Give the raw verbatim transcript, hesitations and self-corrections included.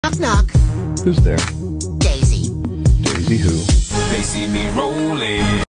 Knock, knock. Who's there? Daisy. Daisy who? They see me rolling.